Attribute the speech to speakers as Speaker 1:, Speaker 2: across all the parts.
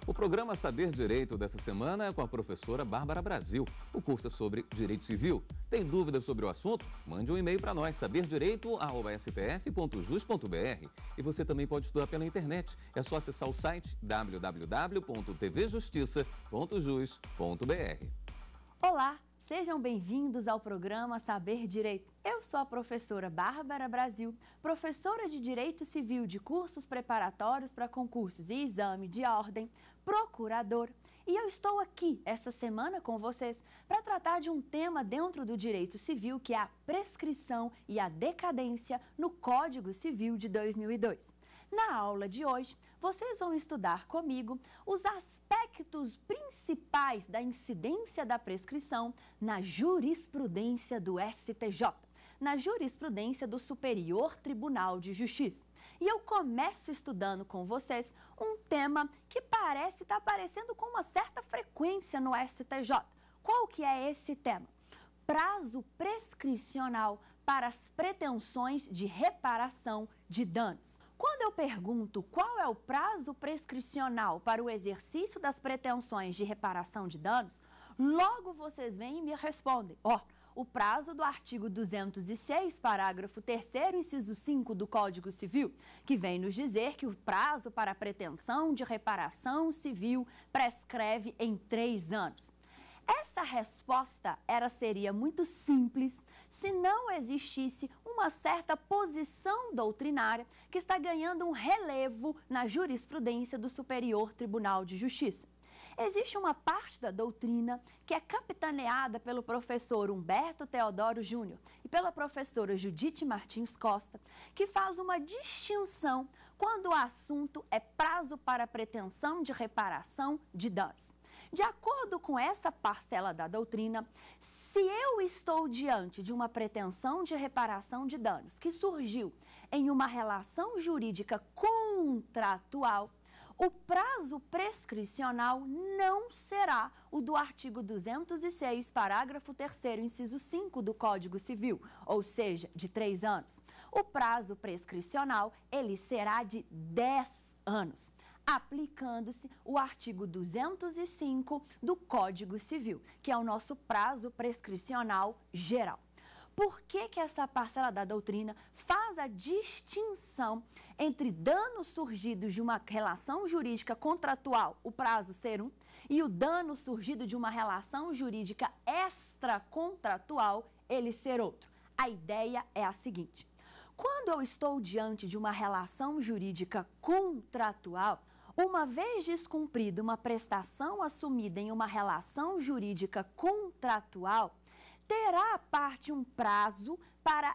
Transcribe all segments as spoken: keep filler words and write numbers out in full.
Speaker 1: O programa Saber Direito dessa semana é com a professora Bárbara Brasil. O curso é sobre Direito Civil. Tem dúvidas sobre o assunto? Mande um e-mail para nós, saber direito arroba s t f ponto jus ponto b r. E você também pode estudar pela internet. É só acessar o site w w w ponto t v justiça ponto jus ponto b r.
Speaker 2: Olá, sejam bem-vindos ao programa Saber Direito. Eu sou a professora Bárbara Brasil, professora de Direito Civil de cursos preparatórios para concursos e exame de ordem, procuradora. E eu estou aqui essa semana com vocês para tratar de um tema dentro do direito civil, que é a prescrição e a decadência no Código Civil de dois mil e dois. Na aula de hoje, vocês vão estudar comigo os aspectos principais da incidência da prescrição na jurisprudência do S T J, na jurisprudência do Superior Tribunal de Justiça. E eu começo estudando com vocês um tema que parece estar aparecendo com uma certa frequência no S T J. Qual que é esse tema? Prazo prescricional para as pretensões de reparação de danos. Quando eu pergunto qual é o prazo prescricional para o exercício das pretensões de reparação de danos, logo vocês vêm e me respondem: ó, oh, o prazo do artigo duzentos e seis, parágrafo terceiro, inciso cinco do Código Civil, que vem nos dizer que o prazo para a pretensão de reparação civil prescreve em três anos. Essa resposta era, seria muito simples se não existisse uma certa posição doutrinária que está ganhando um relevo na jurisprudência do Superior Tribunal de Justiça. Existe uma parte da doutrina que é capitaneada pelo professor Humberto Teodoro Júnior e pela professora Judite Martins Costa, que faz uma distinção quando o assunto é prazo para pretensão de reparação de danos. De acordo com essa parcela da doutrina, se eu estou diante de uma pretensão de reparação de danos que surgiu em uma relação jurídica contratual, o prazo prescricional não será o do artigo duzentos e seis, parágrafo terceiro, inciso cinco do Código Civil, ou seja, de três anos. O prazo prescricional, ele será de dez anos, aplicando-se o artigo duzentos e cinco do Código Civil, que é o nosso prazo prescricional geral. Por que que essa parcela da doutrina faz a distinção entre danos surgidos de uma relação jurídica contratual, o prazo ser um, e o dano surgido de uma relação jurídica extracontratual, ele ser outro? A ideia é a seguinte: quando eu estou diante de uma relação jurídica contratual, uma vez descumprida uma prestação assumida em uma relação jurídica contratual, terá a parte um prazo para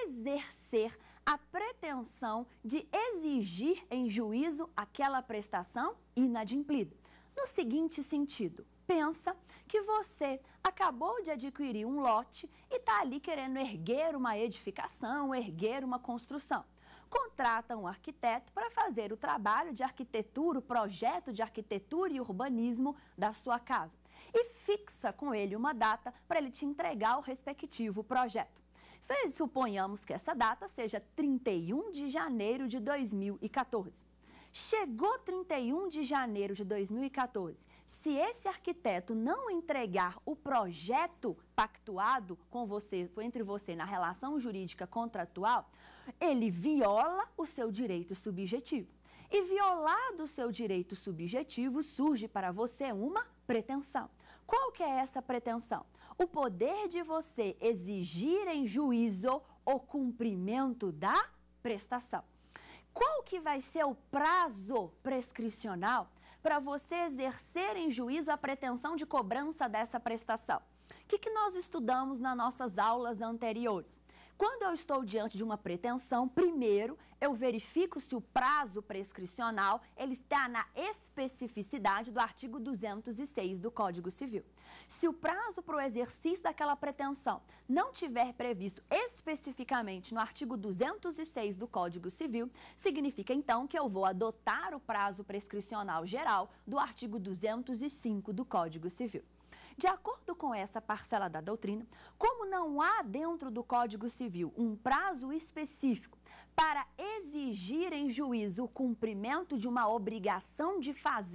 Speaker 2: exercer a pretensão de exigir em juízo aquela prestação inadimplida. No seguinte sentido, pensa que você acabou de adquirir um lote e está ali querendo erguer uma edificação, erguer uma construção. Contrata um arquiteto para fazer o trabalho de arquitetura, o projeto de arquitetura e urbanismo da sua casa e fixa com ele uma data para ele te entregar o respectivo projeto. Suponhamos que essa data seja trinta e um de janeiro de dois mil e quatorze. Chegou trinta e um de janeiro de dois mil e quatorze, se esse arquiteto não entregar o projeto pactuado com você, entre você na relação jurídica contratual, ele viola o seu direito subjetivo. E violado o seu direito subjetivo, surge para você uma pretensão. Qual que é essa pretensão? O poder de você exigir em juízo o cumprimento da prestação. Qual que vai ser o prazo prescricional para você exercer em juízo a pretensão de cobrança dessa prestação? O que que nós estudamos nas nossas aulas anteriores? Quando eu estou diante de uma pretensão, primeiro eu verifico se o prazo prescricional ele está na especificidade do artigo duzentos e seis do Código Civil. Se o prazo para o exercício daquela pretensão não tiver previsto especificamente no artigo duzentos e seis do Código Civil, significa então que eu vou adotar o prazo prescricional geral do artigo duzentos e cinco do Código Civil. De acordo com essa parcela da doutrina, como não há dentro do Código Civil um prazo específico para exigir em juízo o cumprimento de uma obrigação de fazer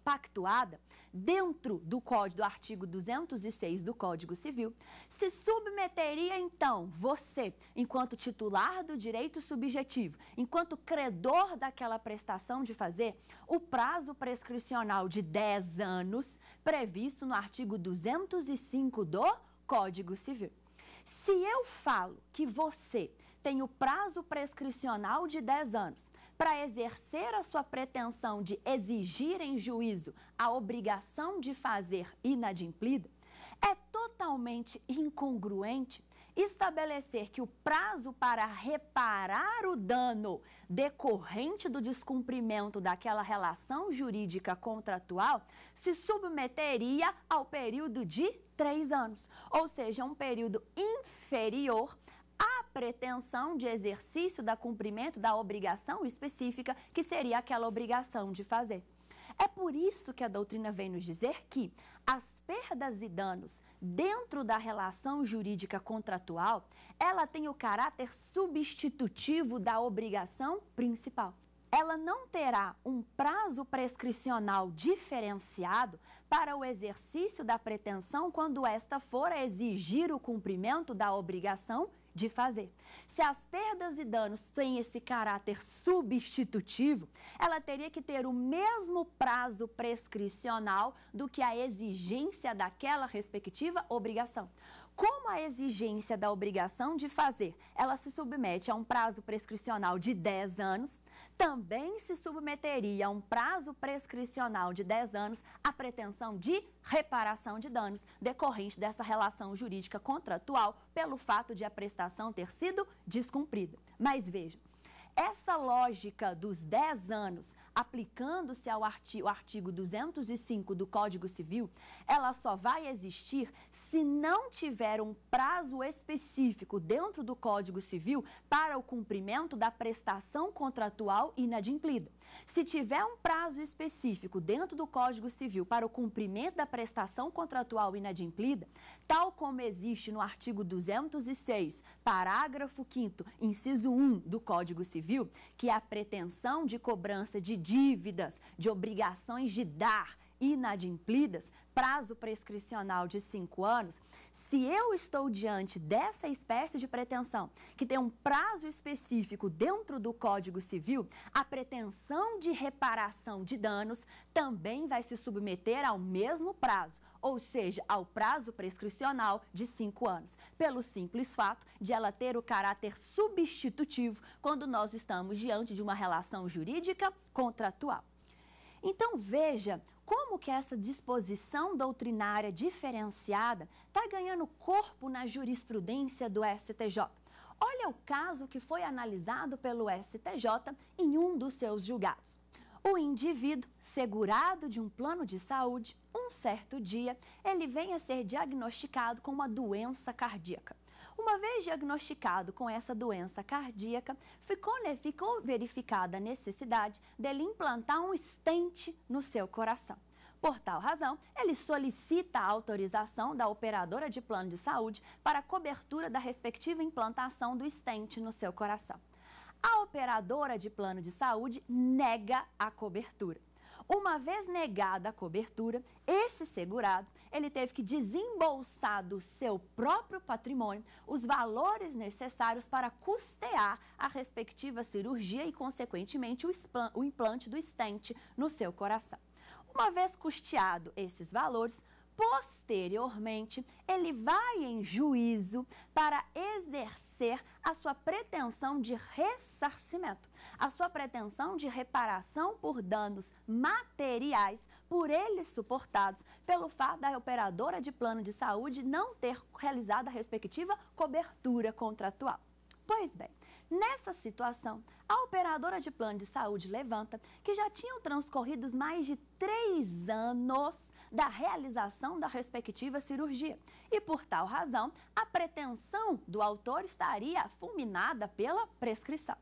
Speaker 2: pactuada dentro do Código, do artigo duzentos e seis do Código Civil, se submeteria então você, enquanto titular do direito subjetivo, enquanto credor daquela prestação de fazer, o prazo prescricional de dez anos previsto no artigo duzentos e cinco do Código Civil. Se eu falo que você tem o prazo prescricional de dez anos para exercer a sua pretensão de exigir em juízo a obrigação de fazer inadimplida, é totalmente incongruente estabelecer que o prazo para reparar o dano decorrente do descumprimento daquela relação jurídica contratual se submeteria ao período de três anos, ou seja, um período inferior à pretensão de exercício da cumprimento da obrigação específica, que seria aquela obrigação de fazer. É por isso que a doutrina vem nos dizer que as perdas e danos dentro da relação jurídica contratual, ela tem o caráter substitutivo da obrigação principal. Ela não terá um prazo prescricional diferenciado para o exercício da pretensão quando esta for exigir o cumprimento da obrigação de fazer. Se as perdas e danos têm esse caráter substitutivo, ela teria que ter o mesmo prazo prescricional do que a exigência daquela respectiva obrigação. Como a exigência da obrigação de fazer, ela se submete a um prazo prescricional de dez anos, também se submeteria a um prazo prescricional de dez anos a pretensão de reparação de danos decorrente dessa relação jurídica contratual pelo fato de a prestação ter sido descumprida. Mas vejam, essa lógica dos dez anos, aplicando-se ao artigo, artigo duzentos e cinco do Código Civil, ela só vai existir se não tiver um prazo específico dentro do Código Civil para o cumprimento da prestação contratual inadimplida. Se tiver um prazo específico dentro do Código Civil para o cumprimento da prestação contratual inadimplida, tal como existe no artigo duzentos e seis, parágrafo quinto, inciso um do Código Civil, que é a pretensão de cobrança de dívidas, de obrigações de dar inadimplidas, prazo prescricional de cinco anos, se eu estou diante dessa espécie de pretensão, que tem um prazo específico dentro do Código Civil, a pretensão de reparação de danos também vai se submeter ao mesmo prazo, ou seja, ao prazo prescricional de cinco anos, pelo simples fato de ela ter o caráter substitutivo quando nós estamos diante de uma relação jurídica contratual. Então, veja como que essa disposição doutrinária diferenciada está ganhando corpo na jurisprudência do S T J. Olha o caso que foi analisado pelo S T J em um dos seus julgados. O indivíduo, segurado de um plano de saúde, um certo dia, ele vem a ser diagnosticado com uma doença cardíaca. Uma vez diagnosticado com essa doença cardíaca, ficou, ficou verificada a necessidade dele implantar um stent no seu coração. Por tal razão, ele solicita a autorização da operadora de plano de saúde para a cobertura da respectiva implantação do stent no seu coração. A operadora de plano de saúde nega a cobertura. Uma vez negada a cobertura, esse segurado, ele teve que desembolsar do seu próprio patrimônio os valores necessários para custear a respectiva cirurgia e, consequentemente, o implante do stent no seu coração. Uma vez custeado esses valores, posteriormente, ele vai em juízo para exercer a sua pretensão de ressarcimento, a sua pretensão de reparação por danos materiais por eles suportados pelo fato da operadora de plano de saúde não ter realizado a respectiva cobertura contratual. Pois bem, nessa situação, a operadora de plano de saúde levanta que já tinham transcorrido mais de três anos da realização da respectiva cirurgia e, por tal razão, a pretensão do autor estaria fulminada pela prescrição.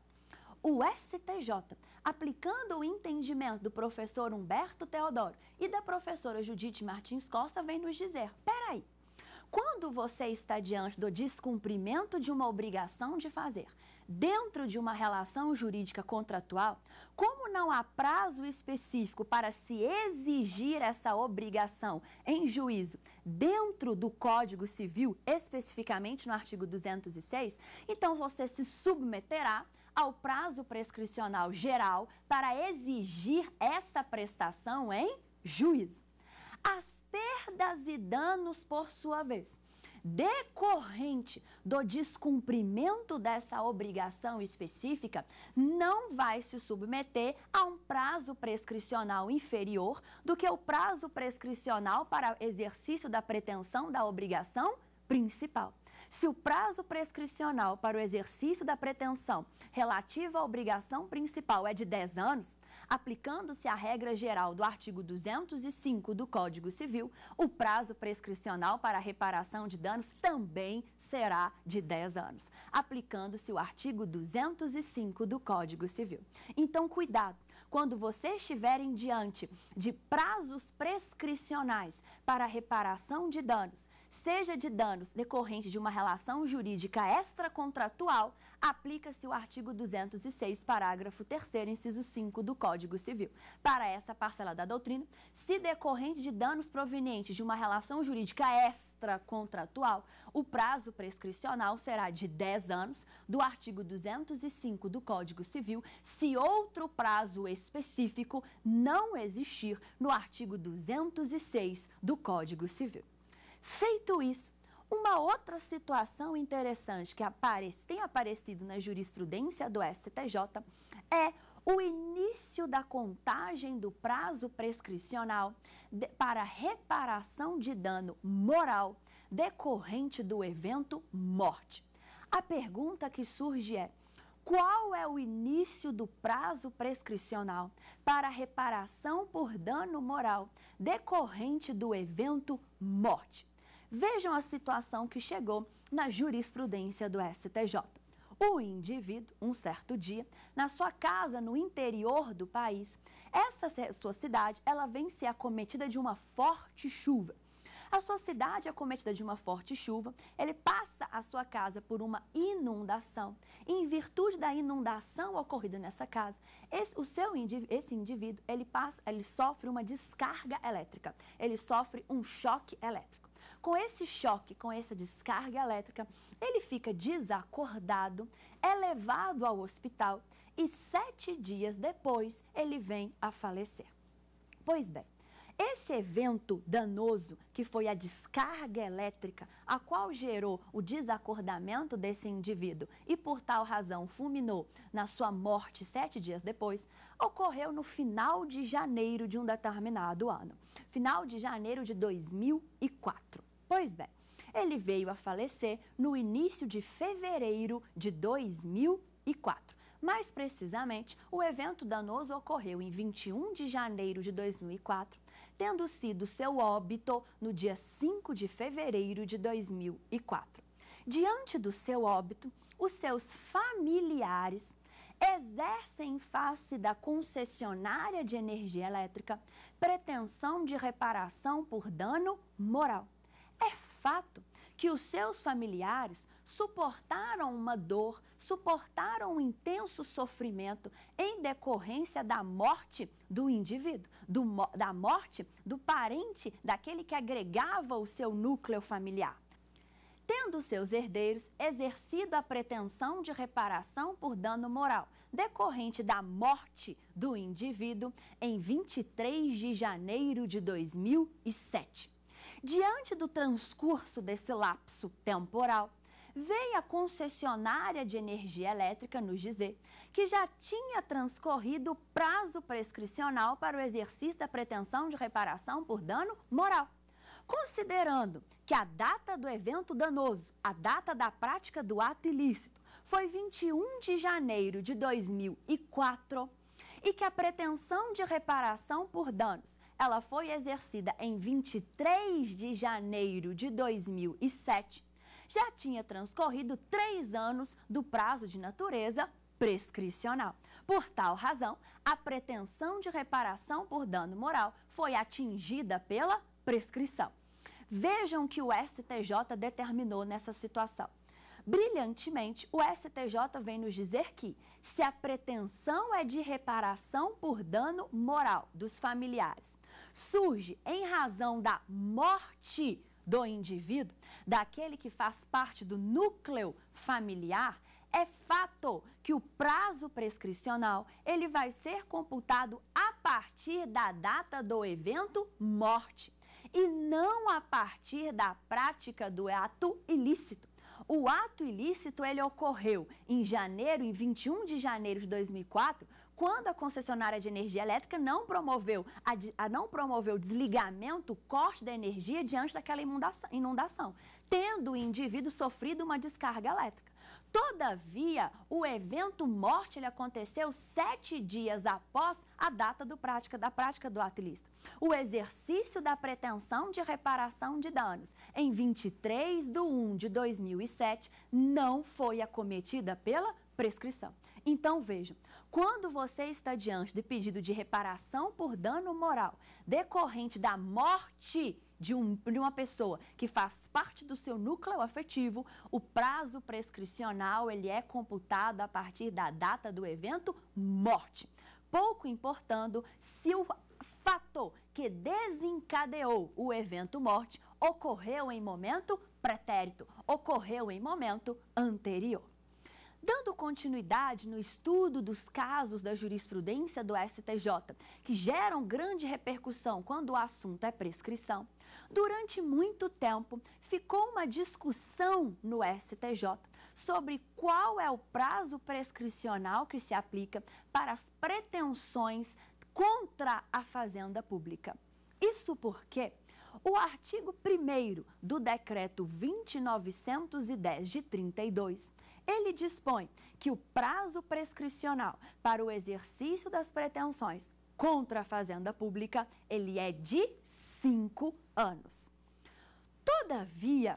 Speaker 2: O S T J, aplicando o entendimento do professor Humberto Teodoro e da professora Judite Martins Costa, vem nos dizer, peraí, quando você está diante do descumprimento de uma obrigação de fazer, Dentro de uma relação jurídica contratual, como não há prazo específico para se exigir essa obrigação em juízo dentro do Código Civil, especificamente no artigo duzentos e seis, então você se submeterá ao prazo prescricional geral para exigir essa prestação em juízo. As perdas e danos, por sua vez, decorrente do descumprimento dessa obrigação específica, não vai se submeter a um prazo prescricional inferior do que o prazo prescricional para exercício da pretensão da obrigação principal. Se o prazo prescricional para o exercício da pretensão relativa à obrigação principal é de dez anos, aplicando-se a regra geral do artigo duzentos e cinco do Código Civil, o prazo prescricional para a reparação de danos também será de dez anos, aplicando-se o artigo duzentos e cinco do Código Civil. Então, cuidado! Quando você estiverem diante de prazos prescricionais para reparação de danos, seja de danos decorrentes de uma relação jurídica extracontratual, aplica-se o artigo duzentos e seis, parágrafo terceiro, inciso cinco do Código Civil. Para essa parcela da doutrina, se decorrente de danos provenientes de uma relação jurídica extracontratual, o prazo prescricional será de dez anos do artigo duzentos e cinco do Código Civil, se outro prazo específico não existir no artigo duzentos e seis do Código Civil. Feito isso, uma outra situação interessante que aparece, tem aparecido na jurisprudência do S T J é o início da contagem do prazo prescricional de, para reparação de dano moral decorrente do evento morte. A pergunta que surge é: qual é o início do prazo prescricional para reparação por dano moral decorrente do evento morte? Vejam a situação que chegou na jurisprudência do S T J. O indivíduo, um certo dia, na sua casa no interior do país, essa sua cidade, ela vem ser acometida de uma forte chuva. A sua cidade acometida de uma forte chuva, ele passa a sua casa por uma inundação. E, em virtude da inundação ocorrida nessa casa, esse, o seu, esse indivíduo, ele, passa, ele sofre uma descarga elétrica, ele sofre um choque elétrico. Com esse choque, com essa descarga elétrica, ele fica desacordado, é levado ao hospital e sete dias depois ele vem a falecer. Pois bem, esse evento danoso, que foi a descarga elétrica, a qual gerou o desacordamento desse indivíduo e, por tal razão, fulminou na sua morte sete dias depois, ocorreu no final de janeiro de um determinado ano, final de janeiro de dois mil e quatro. Pois bem, ele veio a falecer no início de fevereiro de dois mil e quatro. Mais precisamente, o evento danoso ocorreu em vinte e um de janeiro de dois mil e quatro, tendo sido seu óbito no dia cinco de fevereiro de dois mil e quatro. Diante do seu óbito, os seus familiares exercem em face da concessionária de energia elétrica pretensão de reparação por dano moral. É fato que os seus familiares suportaram uma dor, suportaram um intenso sofrimento em decorrência da morte do indivíduo, do, da morte do parente, daquele que agregava o seu núcleo familiar. Tendo seus herdeiros exercido a pretensão de reparação por dano moral decorrente da morte do indivíduo em vinte e três de janeiro de dois mil e sete. Diante do transcurso desse lapso temporal, veio a concessionária de energia elétrica nos dizer que já tinha transcorrido o prazo prescricional para o exercício da pretensão de reparação por dano moral. Considerando que a data do evento danoso, a data da prática do ato ilícito, foi vinte e um de janeiro de dois mil e quatro, e que a pretensão de reparação por danos ela foi exercida em vinte e três de janeiro de dois mil e sete, já tinha transcorrido três anos do prazo de natureza prescricional. Por tal razão, a pretensão de reparação por dano moral foi atingida pela prescrição. Vejam que o S T J determinou nessa situação. Brilhantemente, o S T J vem nos dizer que, se a pretensão é de reparação por dano moral dos familiares, surge em razão da morte do indivíduo, daquele que faz parte do núcleo familiar, é fato que o prazo prescricional ele vai ser computado a partir da data do evento morte e não a partir da prática do ato ilícito. O ato ilícito ele ocorreu em janeiro, em vinte e um de janeiro de dois mil e quatro, quando a concessionária de energia elétrica não promoveu, a, a não promoveu o desligamento, o corte da energia diante daquela inundação, inundação, tendo o indivíduo sofrido uma descarga elétrica. Todavia, o evento morte ele aconteceu sete dias após a data do prática, da prática do ato ilícito. O exercício da pretensão de reparação de danos em vinte e três de um de dois mil e sete não foi acometida pela prescrição. Então, vejam, quando você está diante de pedido de reparação por dano moral decorrente da morte de, um, de uma pessoa que faz parte do seu núcleo afetivo, o prazo prescricional ele é computado a partir da data do evento morte, pouco importando se o fator que desencadeou o evento morte ocorreu em momento pretérito, ocorreu em momento anterior. Dando continuidade no estudo dos casos da jurisprudência do S T J, que geram grande repercussão quando o assunto é prescrição, durante muito tempo ficou uma discussão no S T J sobre qual é o prazo prescricional que se aplica para as pretensões contra a fazenda pública. Isso porque o artigo primeiro do decreto vinte mil novecentos e dez de trinta e dois, ele dispõe que o prazo prescricional para o exercício das pretensões contra a fazenda pública, ele é de cinco anos. Todavia,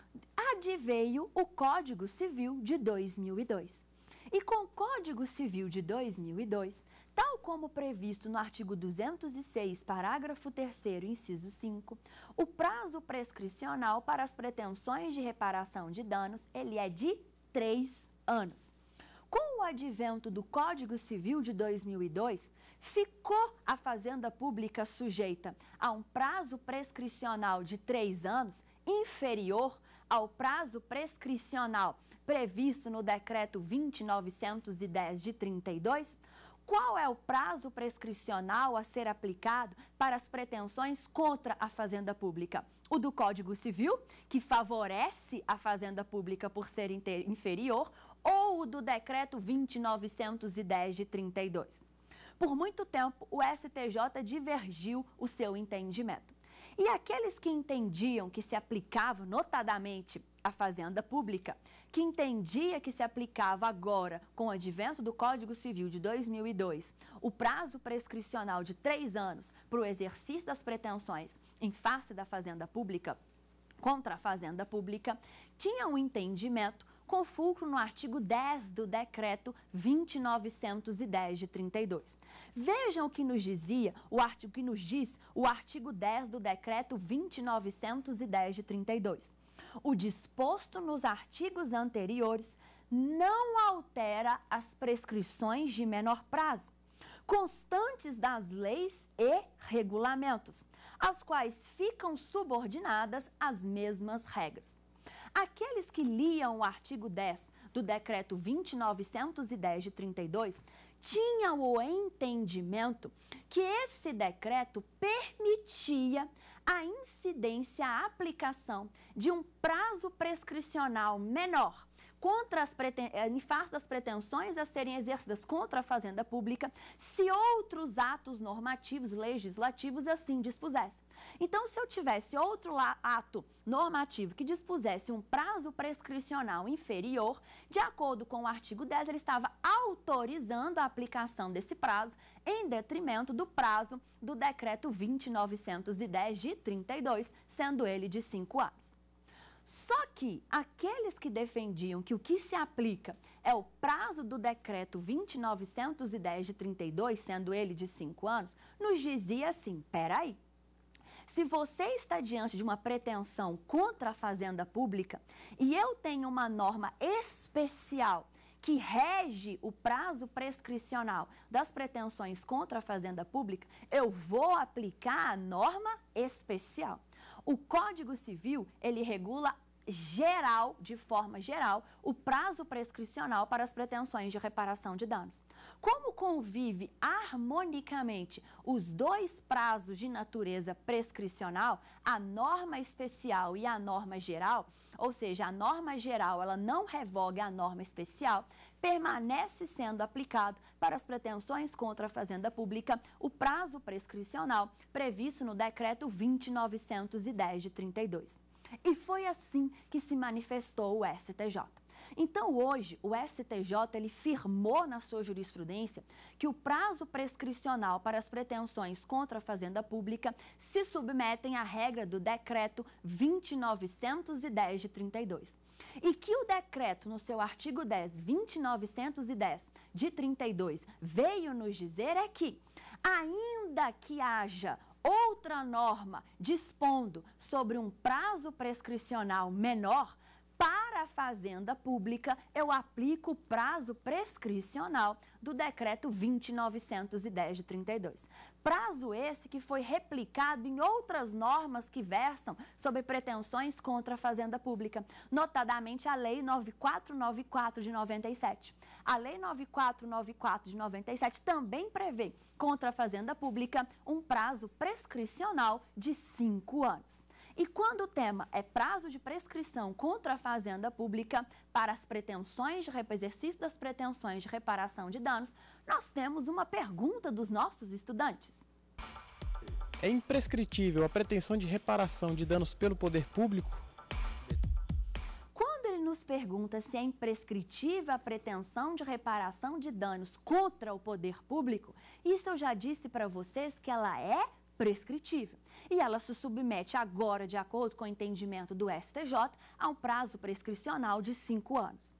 Speaker 2: adveio o Código Civil de dois mil e dois. E com o Código Civil de dois mil e dois, tal como previsto no artigo duzentos e seis, parágrafo terceiro, inciso cinco, o prazo prescricional para as pretensões de reparação de danos, ele é de três anos. Com o advento do Código Civil de dois mil e dois, ficou a fazenda pública sujeita a um prazo prescricional de três anos, inferior ao prazo prescricional previsto no decreto vinte mil novecentos e dez de trinta e dois. Qual é o prazo prescricional a ser aplicado para as pretensões contra a fazenda pública? O do Código Civil, que favorece a fazenda pública por ser inferior, ou o do decreto vinte mil novecentos e dez de trinta e dois? Por muito tempo, o S T J divergiu o seu entendimento. E aqueles que entendiam que se aplicava notadamente a fazenda pública, que entendia que se aplicava agora, com o advento do Código Civil de dois mil e dois, o prazo prescricional de três anos para o exercício das pretensões em face da fazenda pública, contra a fazenda pública, tinha um entendimento com fulcro no artigo dez do decreto vinte mil novecentos e dez de trinta e dois. Vejam o que nos dizia, o artigo que nos diz o artigo dez do decreto vinte mil novecentos e dez de trinta e dois. O disposto nos artigos anteriores não altera as prescrições de menor prazo, constantes das leis e regulamentos, as quais ficam subordinadas às mesmas regras. Aqueles que liam o artigo dez do decreto vinte mil novecentos e dez de trinta e dois tinham o entendimento que esse decreto permitia a incidência, a aplicação de um prazo prescricional menor contra as preten... em face das pretensões a serem exercidas contra a fazenda pública, se outros atos normativos, legislativos assim dispusessem. Então, se eu tivesse outro ato normativo que dispusesse um prazo prescricional inferior, de acordo com o artigo dez, ele estava autorizando a aplicação desse prazo em detrimento do prazo do decreto vinte mil novecentos e dez de trinta e dois, sendo ele de cinco anos. Só que aqueles que defendiam que o que se aplica é o prazo do decreto vinte mil novecentos e dez de trinta e dois, sendo ele de cinco anos, nos dizia assim, peraí, Se você está diante de uma pretensão contra a fazenda pública e eu tenho uma norma especial que rege o prazo prescricional das pretensões contra a fazenda pública, eu vou aplicar a norma especial. O Código Civil, ele regula geral, de forma geral, o prazo prescricional para as pretensões de reparação de danos. Como convive harmonicamente os dois prazos de natureza prescricional, a norma especial e a norma geral, ou seja, a norma geral ela não revoga a norma especial, permanece sendo aplicado para as pretensões contra a fazenda pública o prazo prescricional previsto no Decreto vinte mil novecentos e dez de trinta e dois. E foi assim que se manifestou o S T J. Então, hoje, o S T J ele firmou na sua jurisprudência que o prazo prescricional para as pretensões contra a fazenda pública se submetem à regra do Decreto vinte mil novecentos e dez de trinta e dois. E que o decreto, no seu artigo dez, vinte mil novecentos e dez de trinta e dois, veio nos dizer é que, ainda que haja outra norma dispondo sobre um prazo prescricional menor, para a fazenda pública, eu aplico o prazo prescricional do Decreto vinte mil novecentos e dez de trinta e dois. Prazo esse que foi replicado em outras normas que versam sobre pretensões contra a fazenda pública, notadamente a Lei nove mil quatrocentos e noventa e quatro de noventa e sete. A Lei nove mil quatrocentos e noventa e quatro de noventa e sete também prevê contra a fazenda pública um prazo prescricional de cinco anos. E quando o tema é prazo de prescrição contra a fazenda pública para as pretensões de exercício das pretensões de reparação de danos, nós temos uma pergunta dos nossos estudantes.
Speaker 3: É imprescritível a pretensão de reparação de danos pelo poder público?
Speaker 2: Quando ele nos pergunta se é imprescritível a pretensão de reparação de danos contra o poder público, isso eu já disse para vocês que ela é prescritível. E ela se submete agora, de acordo com o entendimento do S T J, a um prazo prescricional de cinco anos.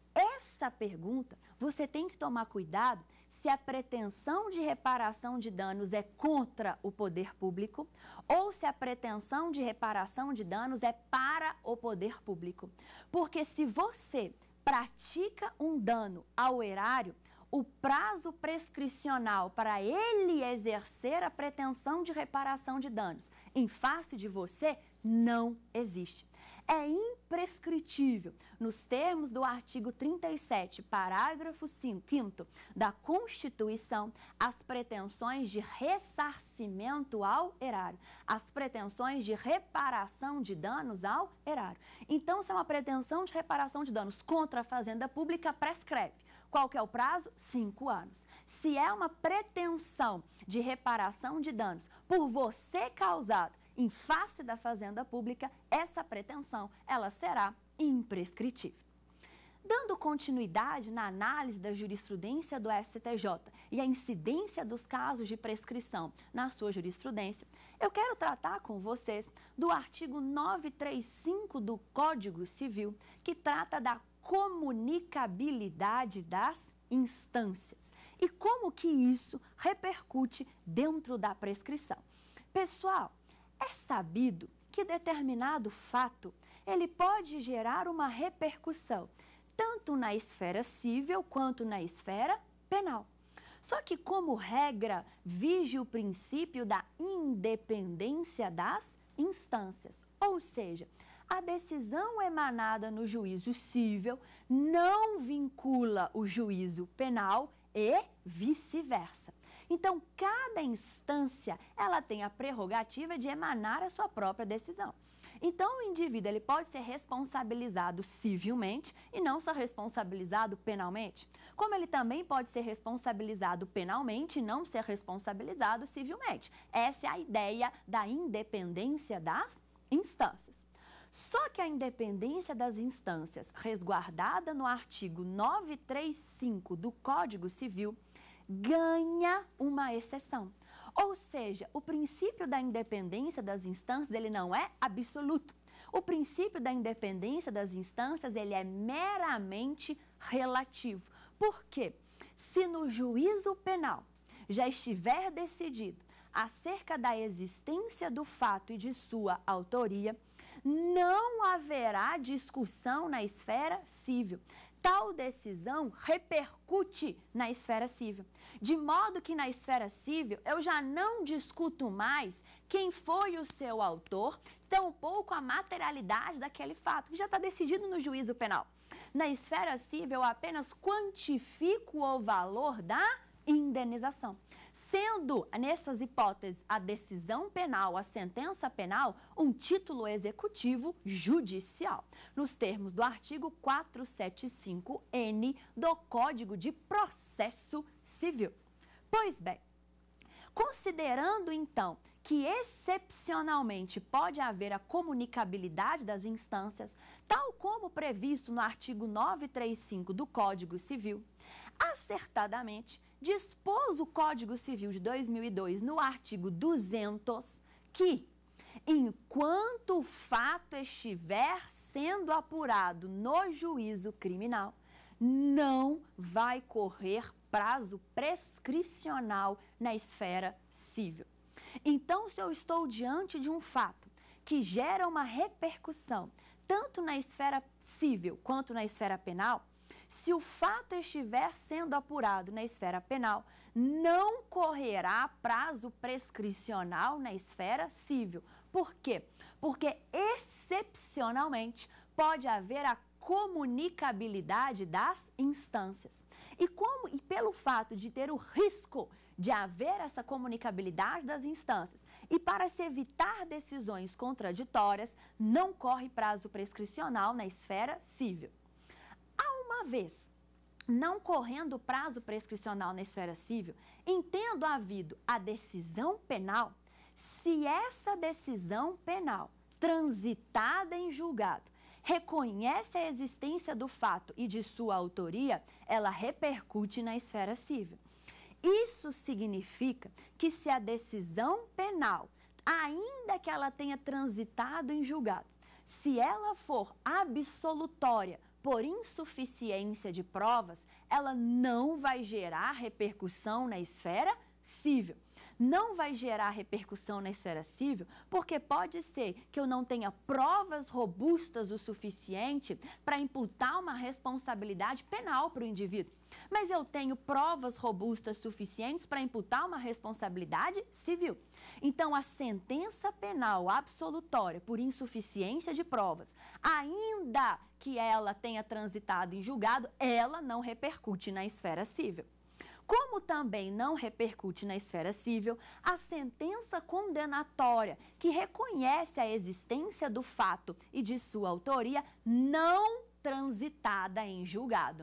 Speaker 2: Essa pergunta, você tem que tomar cuidado se a pretensão de reparação de danos é contra o poder público ou se a pretensão de reparação de danos é para o poder público. Porque se você pratica um dano ao erário, o prazo prescricional para ele exercer a pretensão de reparação de danos em face de você não existe. É imprescritível, nos termos do artigo trinta e sete, parágrafo quinto da Constituição, as pretensões de ressarcimento ao erário, as pretensões de reparação de danos ao erário. Então, se é uma pretensão de reparação de danos contra a fazenda pública, prescreve. Qual que é o prazo? Cinco anos. Se é uma pretensão de reparação de danos por você causado em face da fazenda pública, essa pretensão ela será imprescritível. Dando continuidade na análise da jurisprudência do S T J e a incidência dos casos de prescrição na sua jurisprudência, eu quero tratar com vocês do artigo novecentos e trinta e cinco do Código Civil, que trata da comunicabilidade das instâncias e como que isso repercute dentro da prescrição. Pessoal, é sabido que determinado fato ele pode gerar uma repercussão tanto na esfera civil quanto na esfera penal. Só que, como regra, vige o princípio da independência das instâncias, ou seja, a decisão emanada no juízo civil não vincula o juízo penal e vice-versa. Então, cada instância ela tem a prerrogativa de emanar a sua própria decisão. Então, o indivíduo ele pode ser responsabilizado civilmente e não ser responsabilizado penalmente, como ele também pode ser responsabilizado penalmente e não ser responsabilizado civilmente. Essa é a ideia da independência das instâncias. Só que a independência das instâncias, resguardada no artigo novecentos e trinta e cinco do Código Civil, ganha uma exceção. Ou seja, o princípio da independência das instâncias ele não é absoluto. O princípio da independência das instâncias ele é meramente relativo. Por quê? Se no juízo penal já estiver decidido acerca da existência do fato e de sua autoria, não haverá discussão na esfera civil. Tal decisão repercute na esfera civil, de modo que na esfera civil eu já não discuto mais quem foi o seu autor, tampouco a materialidade daquele fato, que já está decidido no juízo penal. Na esfera civil eu apenas quantifico o valor da indenização, sendo, nessas hipóteses, a decisão penal, a sentença penal, um título executivo judicial, nos termos do artigo quatrocentos e setenta e cinco N do Código de Processo Civil. Pois bem, considerando, então, que excepcionalmente pode haver a comunicabilidade das instâncias, tal como previsto no artigo novecentos e trinta e cinco do Código Civil, acertadamente, dispôs o Código Civil de dois mil e dois, no artigo duzentos, que, enquanto o fato estiver sendo apurado no juízo criminal, não vai correr prazo prescricional na esfera civil. Então, se eu estou diante de um fato que gera uma repercussão, tanto na esfera civil quanto na esfera penal, se o fato estiver sendo apurado na esfera penal, não correrá prazo prescricional na esfera civil. Por quê? Porque, excepcionalmente, pode haver a comunicabilidade das instâncias. E, como, e pelo fato de ter o risco de haver essa comunicabilidade das instâncias e para se evitar decisões contraditórias, não corre prazo prescricional na esfera civil. Uma vez não correndo prazo prescricional na esfera civil, entendo havido a decisão penal, se essa decisão penal, transitada em julgado, reconhece a existência do fato e de sua autoria, ela repercute na esfera civil. Isso significa que se a decisão penal, ainda que ela tenha transitado em julgado, se ela for absolutória por insuficiência de provas, ela não vai gerar repercussão na esfera civil. Não vai gerar repercussão na esfera civil, porque pode ser que eu não tenha provas robustas o suficiente para imputar uma responsabilidade penal para o indivíduo. Mas eu tenho provas robustas suficientes para imputar uma responsabilidade civil. Então, a sentença penal absolutória por insuficiência de provas, ainda que ela tenha transitado em julgado, ela não repercute na esfera civil. Como também não repercute na esfera civil, a sentença condenatória, que reconhece a existência do fato e de sua autoria, não transitada em julgado.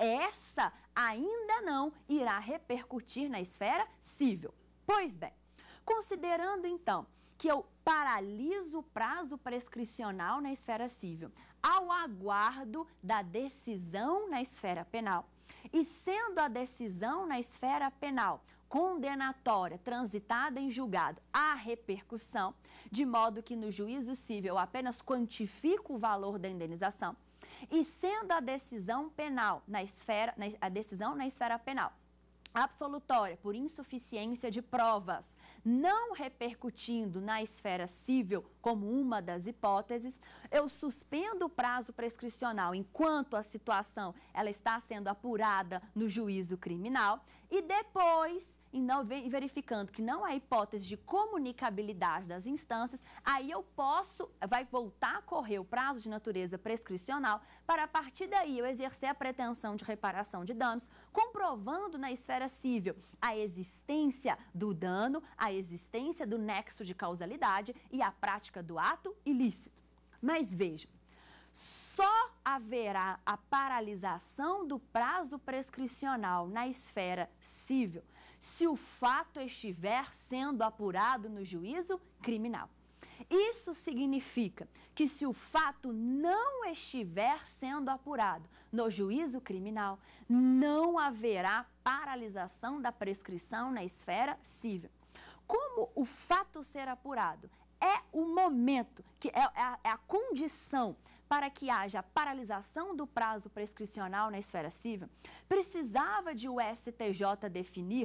Speaker 2: Essa ainda não irá repercutir na esfera civil. Pois bem, considerando então que eu paraliso o prazo prescricional na esfera civil ao aguardo da decisão na esfera penal, e sendo a decisão na esfera penal condenatória, transitada em julgado, a repercussão, de modo que no juízo civil eu apenas quantifico o valor da indenização, e sendo a decisão penal na esfera, na, a decisão na esfera penal absolutória por insuficiência de provas, não repercutindo na esfera civil como uma das hipóteses, eu suspendo o prazo prescricional enquanto a situação ela está sendo apurada no juízo criminal e depois, verificando que não há hipótese de comunicabilidade das instâncias, aí eu posso, vai voltar a correr o prazo de natureza prescricional para a partir daí eu exercer a pretensão de reparação de danos, comprovando na esfera civil a existência do dano, a existência do nexo de causalidade e a prática do ato ilícito. Mas vejam, só haverá a paralisação do prazo prescricional na esfera civil se o fato estiver sendo apurado no juízo criminal. Isso significa que se o fato não estiver sendo apurado no juízo criminal, não haverá paralisação da prescrição na esfera civil. Como o fato ser apurado é o momento, que é a, é a condição para que haja paralisação do prazo prescricional na esfera civil, precisava de o S T J definir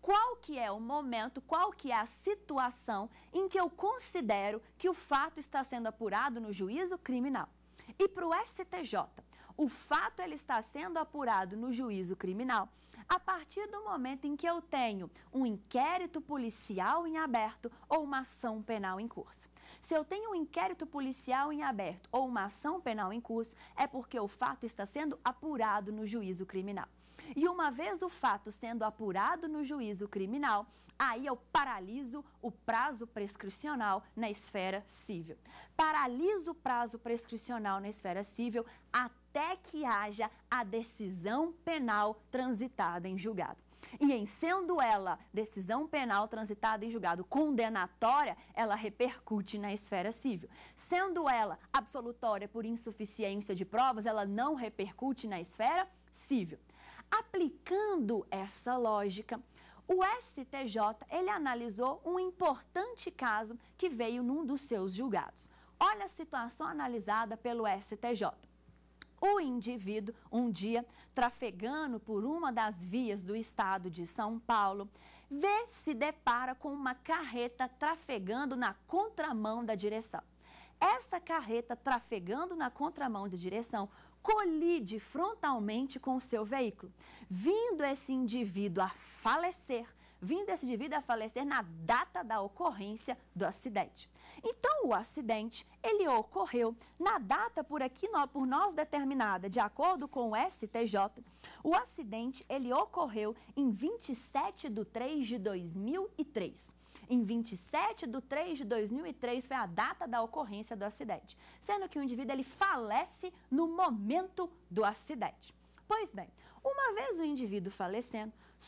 Speaker 2: qual que é o momento, qual que é a situação em que eu considero que o fato está sendo apurado no juízo criminal. E para o S T J, o fato ele está sendo apurado no juízo criminal a partir do momento em que eu tenho um inquérito policial em aberto ou uma ação penal em curso. Se eu tenho um inquérito policial em aberto ou uma ação penal em curso, é porque o fato está sendo apurado no juízo criminal. E uma vez o fato sendo apurado no juízo criminal, aí eu paraliso o prazo prescricional na esfera civil. Paraliso o prazo prescricional na esfera civil até que haja a decisão penal transitada em julgado. E em sendo ela decisão penal transitada em julgado condenatória, ela repercute na esfera civil. Sendo ela absolutória por insuficiência de provas, ela não repercute na esfera civil. Aplicando essa lógica, o S T J ele analisou um importante caso que veio num dos seus julgados. Olha a situação analisada pelo S T J. O indivíduo, um dia, trafegando por uma das vias do estado de São Paulo, vê, se depara com uma carreta trafegando na contramão da direção. Essa carreta trafegando na contramão da direção colide frontalmente com o seu veículo, vindo esse indivíduo a falecer, vindo esse indivíduo a falecer na data da ocorrência do acidente. Então, o acidente, ele ocorreu na data por aqui, por nós determinada, de acordo com o S T J, o acidente, ele ocorreu em vinte e sete de três de dois mil e três. Em vinte e sete de três de dois mil e três foi a data da ocorrência do acidente, sendo que o indivíduo ele falece no momento do acidente. Pois bem, uma vez o indivíduo falecendo,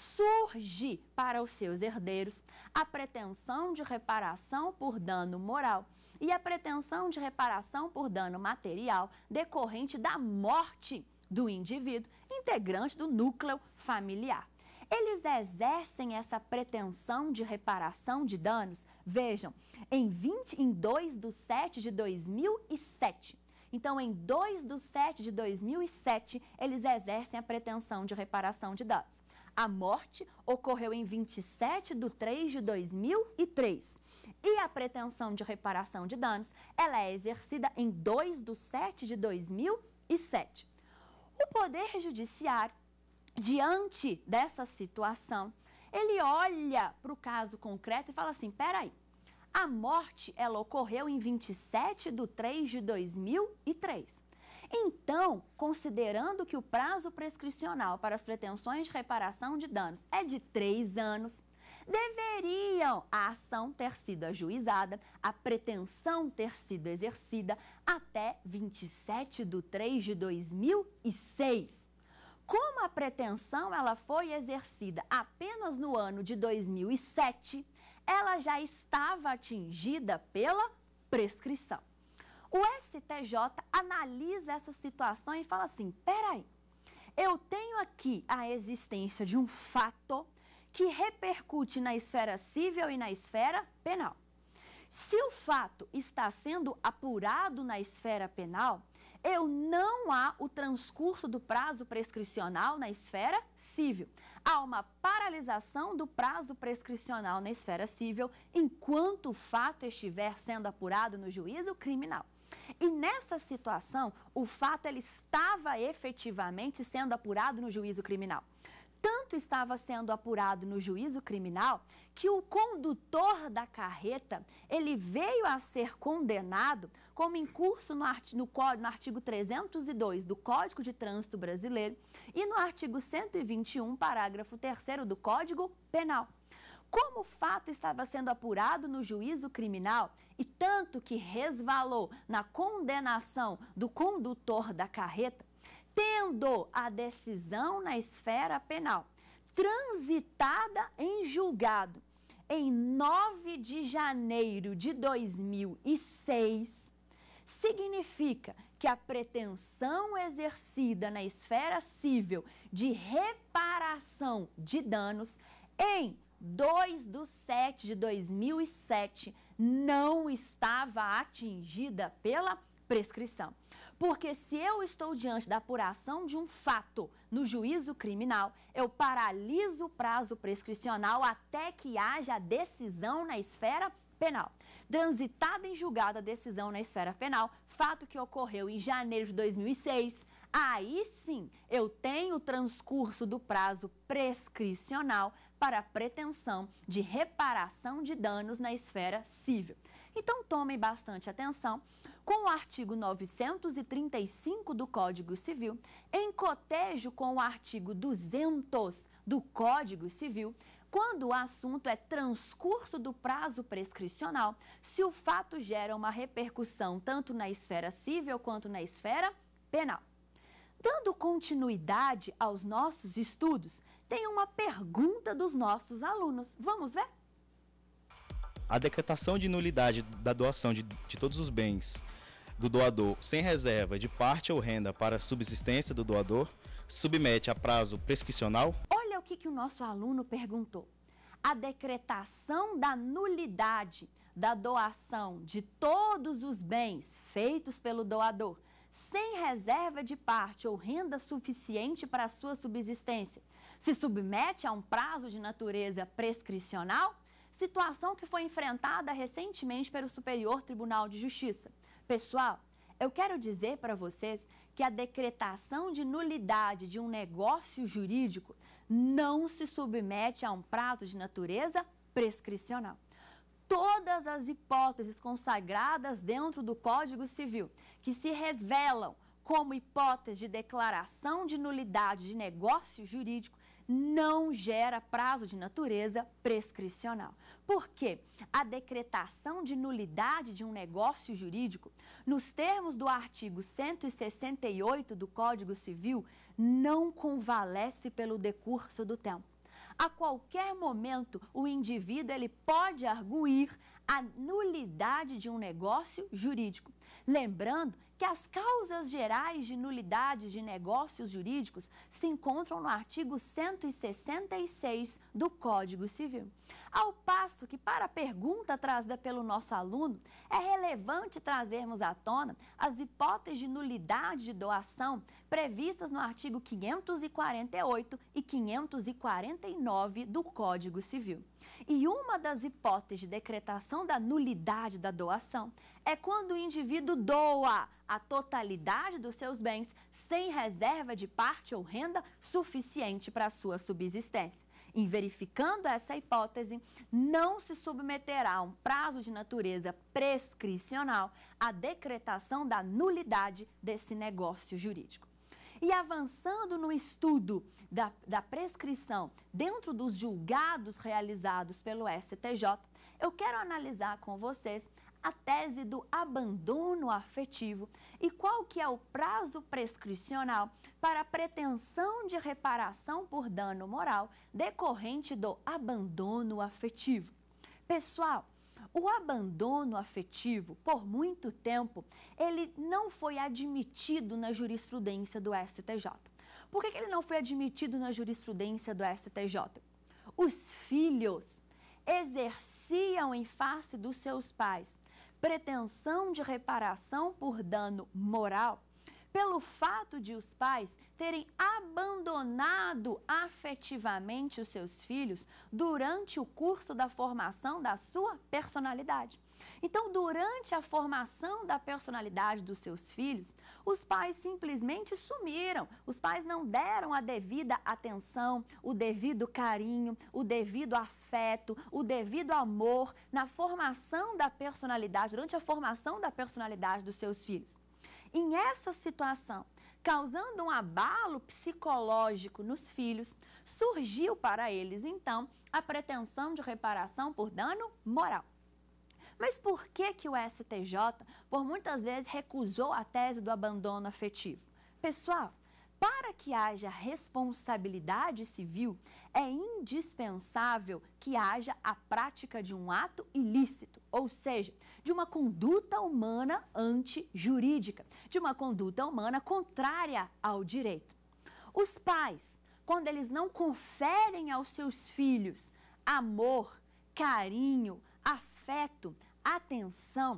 Speaker 2: surge para os seus herdeiros a pretensão de reparação por dano moral e a pretensão de reparação por dano material decorrente da morte do indivíduo, integrante do núcleo familiar. Eles exercem essa pretensão de reparação de danos, vejam, em, vinte, em dois de setembro de dois mil e sete. Então, em dois de setembro de dois mil e sete, eles exercem a pretensão de reparação de danos. A morte ocorreu em vinte e sete de três de dois mil e três. E a pretensão de reparação de danos, ela é exercida em dois de setembro de dois mil e sete. O Poder Judiciário, diante dessa situação, ele olha para o caso concreto e fala assim, peraí, a morte ela ocorreu em vinte e sete de três de dois mil e três. Então, considerando que o prazo prescricional para as pretensões de reparação de danos é de três anos, deveriam a ação ter sido ajuizada, a pretensão ter sido exercida até vinte e sete de três de dois mil e seis. Como a pretensão ela foi exercida apenas no ano de dois mil e sete, ela já estava atingida pela prescrição. O S T J analisa essa situação e fala assim, peraí, eu tenho aqui a existência de um fato que repercute na esfera civil e na esfera penal. Se o fato está sendo apurado na esfera penal, eu não há o transcurso do prazo prescricional na esfera civil. Há uma paralisação do prazo prescricional na esfera civil enquanto o fato estiver sendo apurado no juízo criminal. E nessa situação, o fato ele estava efetivamente sendo apurado no juízo criminal. Tanto estava sendo apurado no juízo criminal que o condutor da carreta, ele veio a ser condenado como incurso no, artigo, no, no artigo trezentos e dois do Código de Trânsito Brasileiro e no artigo cento e vinte e um, parágrafo terceiro do Código Penal. Como o fato estava sendo apurado no juízo criminal e tanto que resvalou na condenação do condutor da carreta, tendo a decisão na esfera penal transitada em julgado em nove de janeiro de dois mil e seis, significa que a pretensão exercida na esfera civil de reparação de danos em dois de setembro de dois mil e sete não estava atingida pela prescrição. Porque se eu estou diante da apuração de um fato no juízo criminal, eu paraliso o prazo prescricional até que haja decisão na esfera penal. Transitada em julgado a decisão na esfera penal, fato que ocorreu em janeiro de dois mil e seis, aí sim eu tenho o transcurso do prazo prescricional para a pretensão de reparação de danos na esfera civil. Então tomem bastante atenção com o artigo novecentos e trinta e cinco do Código Civil, em cotejo com o artigo duzentos do Código Civil, quando o assunto é transcurso do prazo prescricional, se o fato gera uma repercussão tanto na esfera civil quanto na esfera penal. Dando continuidade aos nossos estudos, tem uma pergunta dos nossos alunos. Vamos ver?
Speaker 4: A decretação de nulidade da doação de, de todos os bens do doador sem reserva de parte ou renda para a subsistência do doador submete a prazo prescricional?
Speaker 2: Olha o que, que o nosso aluno perguntou. A decretação da nulidade da doação de todos os bens feitos pelo doador sem reserva de parte ou renda suficiente para a sua subsistência se submete a um prazo de natureza prescricional? Situação que foi enfrentada recentemente pelo Superior Tribunal de Justiça. Pessoal, eu quero dizer para vocês que a decretação de nulidade de um negócio jurídico não se submete a um prazo de natureza prescricional. Todas as hipóteses consagradas dentro do Código Civil que se revelam como hipótese de declaração de nulidade de negócio jurídico não gera prazo de natureza prescricional. Por quê? A decretação de nulidade de um negócio jurídico, nos termos do artigo cento e sessenta e oito do Código Civil, não convalesce pelo decurso do tempo. A qualquer momento, o indivíduo ele pode arguir a nulidade de um negócio jurídico. Lembrando que as causas gerais de nulidade de negócios jurídicos se encontram no artigo cento e sessenta e seis do Código Civil. Ao passo que, para a pergunta trazida pelo nosso aluno, é relevante trazermos à tona as hipóteses de nulidade de doação previstas no artigo quinhentos e quarenta e oito e quinhentos e quarenta e nove do Código Civil. E uma das hipóteses de decretação da nulidade da doação é quando o indivíduo doa a totalidade dos seus bens sem reserva de parte ou renda suficiente para a sua subsistência. Em verificando essa hipótese, não se submeterá a um prazo de natureza prescricional a decretação da nulidade desse negócio jurídico. E avançando no estudo da, da prescrição dentro dos julgados realizados pelo S T J, eu quero analisar com vocês a tese do abandono afetivo e qual que é o prazo prescricional para a pretensão de reparação por dano moral decorrente do abandono afetivo. Pessoal, o abandono afetivo, por muito tempo, ele não foi admitido na jurisprudência do S T J. Por que ele não foi admitido na jurisprudência do S T J? Os filhos exerciam em face dos seus pais pretensão de reparação por dano moral pelo fato de os pais terem abandonado afetivamente os seus filhos durante o curso da formação da sua personalidade. Então, durante a formação da personalidade dos seus filhos, os pais simplesmente sumiram. Os pais não deram a devida atenção, o devido carinho, o devido afeto, o devido amor na formação da personalidade, durante a formação da personalidade dos seus filhos. Em essa situação, causando um abalo psicológico nos filhos, surgiu para eles, então, a pretensão de reparação por dano moral. Mas por que que o S T J, por muitas vezes, recusou a tese do abandono afetivo? Pessoal, para que haja responsabilidade civil, é indispensável que haja a prática de um ato ilícito, ou seja, de uma conduta humana antijurídica, de uma conduta humana contrária ao direito. Os pais, quando eles não conferem aos seus filhos amor, carinho, afeto, atenção,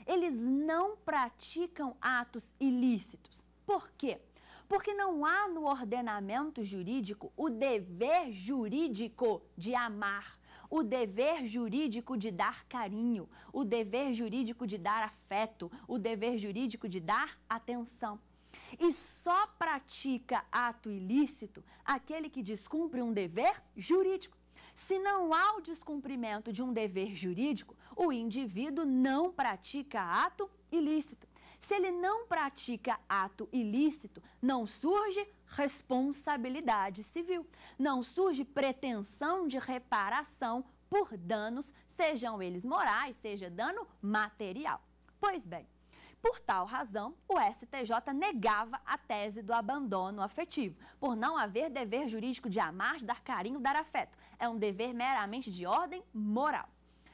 Speaker 2: eles não praticam atos ilícitos. Por quê? Porque não há no ordenamento jurídico o dever jurídico de amar, o dever jurídico de dar carinho, o dever jurídico de dar afeto, o dever jurídico de dar atenção. E só pratica ato ilícito aquele que descumpre um dever jurídico. Se não há o descumprimento de um dever jurídico, o indivíduo não pratica ato ilícito. Se ele não pratica ato ilícito, não surge responsabilidade civil, não surge pretensão de reparação por danos, sejam eles morais, seja dano material. Pois bem, por tal razão, o S T J negava a tese do abandono afetivo, por não haver dever jurídico de amar, dar carinho, dar afeto. É um dever meramente de ordem moral.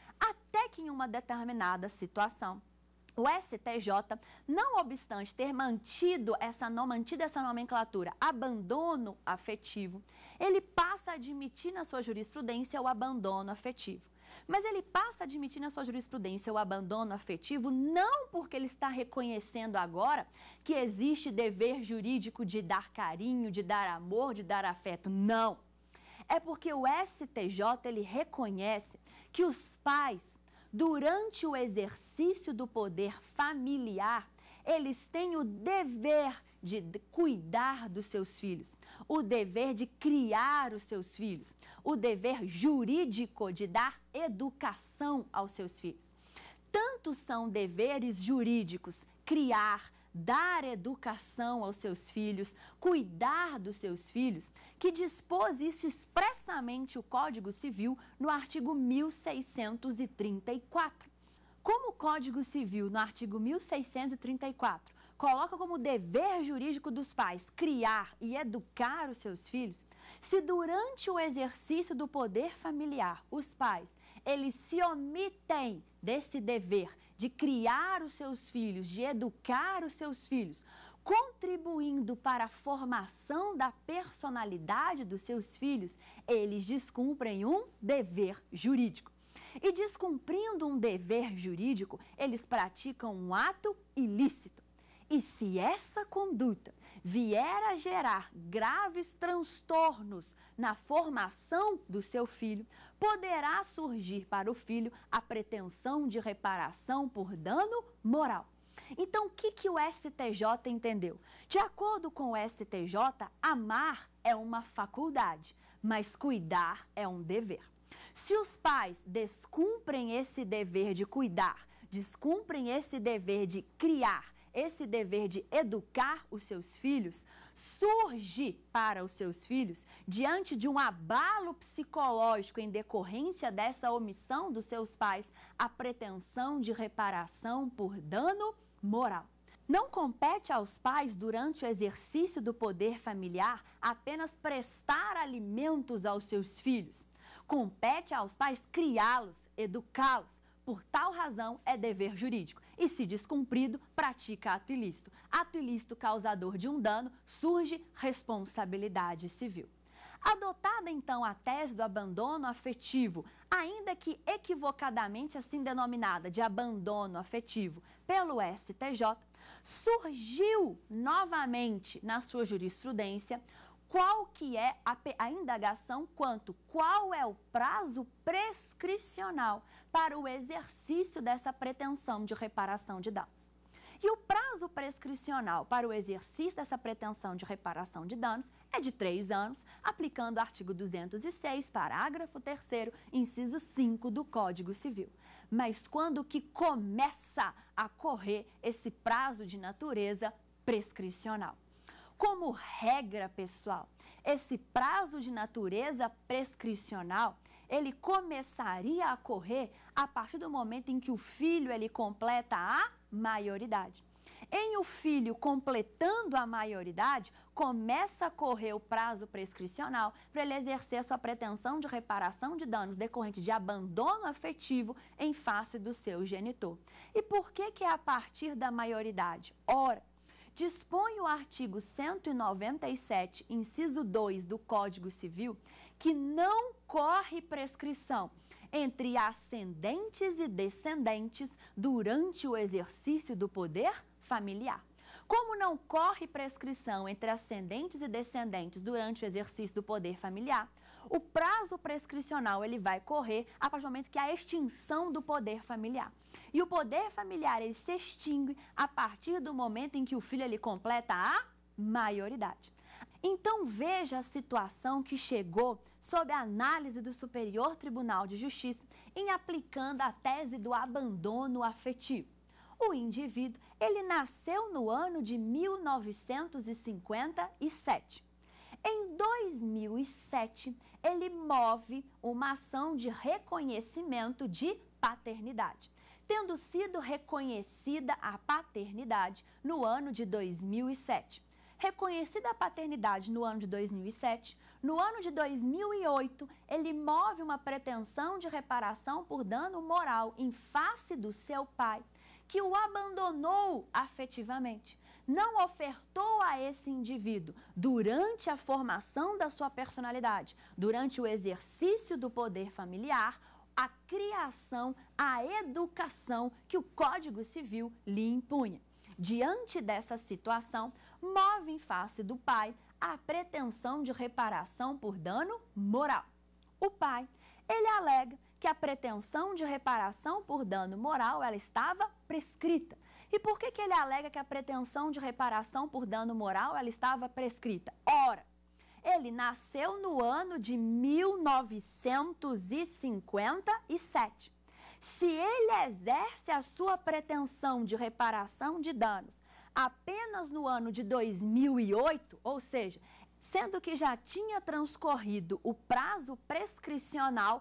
Speaker 2: Até que em uma determinada situação, o S T J, não obstante ter mantido essa, mantido essa nomenclatura abandono afetivo, ele passa a admitir na sua jurisprudência o abandono afetivo. Mas ele passa a admitir na sua jurisprudência o abandono afetivo não porque ele está reconhecendo agora que existe dever jurídico de dar carinho, de dar amor, de dar afeto. Não. É porque o S T J ele reconhece que os pais, durante o exercício do poder familiar, eles têm o dever de cuidar dos seus filhos, o dever de criar os seus filhos, o dever jurídico de dar educação aos seus filhos. Tanto são deveres jurídicos criar, dar educação aos seus filhos, cuidar dos seus filhos, que dispôs isso expressamente o Código Civil no artigo mil seiscentos e trinta e quatro. Como o Código Civil, no artigo mil seiscentos e trinta e quatro, coloca como dever jurídico dos pais criar e educar os seus filhos, se durante o exercício do poder familiar, os pais, eles se omitem desse dever de criar os seus filhos, de educar os seus filhos, contribuindo para a formação da personalidade dos seus filhos, eles descumprem um dever jurídico. E descumprindo um dever jurídico, eles praticam um ato ilícito. E se essa conduta vier a gerar graves transtornos na formação do seu filho, poderá surgir para o filho a pretensão de reparação por dano moral. Então, o que, que o S T J entendeu? De acordo com o S T J, amar é uma faculdade, mas cuidar é um dever. Se os pais descumprem esse dever de cuidar, descumprem esse dever de criar, esse dever de educar os seus filhos, surge para os seus filhos, diante de um abalo psicológico em decorrência dessa omissão dos seus pais, a pretensão de reparação por dano moral. Não compete aos pais, durante o exercício do poder familiar, apenas prestar alimentos aos seus filhos. Compete aos pais criá-los, educá-los. Por tal razão, é dever jurídico. E, se descumprido, pratica ato ilícito. Ato ilícito causador de um dano, surge responsabilidade civil. Adotada, então, a tese do abandono afetivo, ainda que equivocadamente assim denominada de abandono afetivo pelo S T J, surgiu novamente na sua jurisprudência qual que é a, a indagação quanto qual é o prazo prescricional para o exercício dessa pretensão de reparação de danos. E o prazo prescricional para o exercício dessa pretensão de reparação de danos é de três anos, aplicando o artigo duzentos e seis, parágrafo terceiro, inciso cinco do Código Civil. Mas quando que começa a correr esse prazo de natureza prescricional? Como regra, pessoal, esse prazo de natureza prescricional, ele começaria a correr a partir do momento em que o filho ele completa a maioridade. Em o filho completando a maioridade, começa a correr o prazo prescricional para ele exercer sua pretensão de reparação de danos decorrentes de abandono afetivo em face do seu genitor. E por que que é a partir da maioridade? Ora, dispõe o artigo cento e noventa e sete, inciso dois do Código Civil, que não corre prescrição entre ascendentes e descendentes durante o exercício do poder familiar. Como não corre prescrição entre ascendentes e descendentes durante o exercício do poder familiar, o prazo prescricional ele vai correr a partir do momento que há a extinção do poder familiar. E o poder familiar ele se extingue a partir do momento em que o filho ele completa a maioridade. Então veja a situação que chegou sob a análise do Superior Tribunal de Justiça em aplicando a tese do abandono afetivo. O indivíduo ele nasceu no ano de mil novecentos e cinquenta e sete. Em dois mil e sete, ele move uma ação de reconhecimento de paternidade, tendo sido reconhecida a paternidade no ano de dois mil e sete. Reconhecida a paternidade no ano de dois mil e sete, no ano de dois mil e oito, ele move uma pretensão de reparação por dano moral em face do seu pai, que o abandonou afetivamente, não ofertou a esse indivíduo, durante a formação da sua personalidade, durante o exercício do poder familiar, a criação, a educação que o Código Civil lhe impunha. Diante dessa situação, move em face do pai a pretensão de reparação por dano moral. O pai, ele alega que a pretensão de reparação por dano moral ela estava prescrita. E por que que ele alega que a pretensão de reparação por dano moral ela estava prescrita? Ora, ele nasceu no ano de mil novecentos e cinquenta e sete. Se ele exerce a sua pretensão de reparação de danos apenas no ano de dois mil e oito, ou seja, sendo que já tinha transcorrido o prazo prescricional